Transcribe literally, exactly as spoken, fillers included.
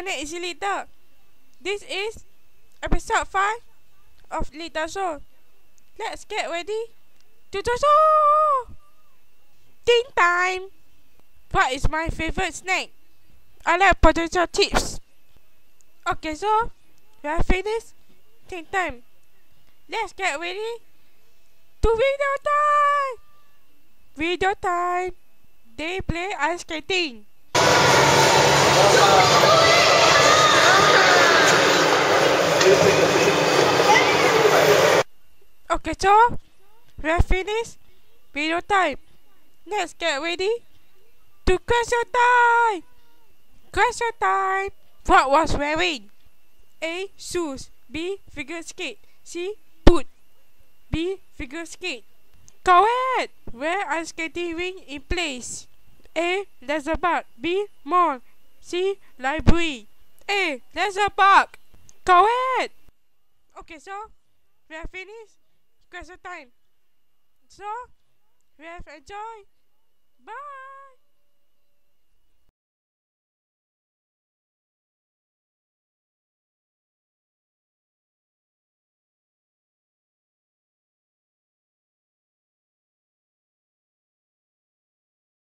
name is Lita. This is episode five of Lita Show. Let's get ready to the show! Teen time! What is my favorite snack? I like potato chips. Okay, so we are finished. Teen time. Let's get ready to video time! Video time! They play ice skating. Okay, so we are finished video time. Let's get ready to question time. Question time. What was wearing? A. Shoes. B. Figure skate. C. Boot. B. Figure skate. Correct. Where are skating ring in place? A. Leisure park. B. Mall. C. Library. A. Leisure park. Correct. Okay, so we have finished question time. So we have enjoyed. Bye.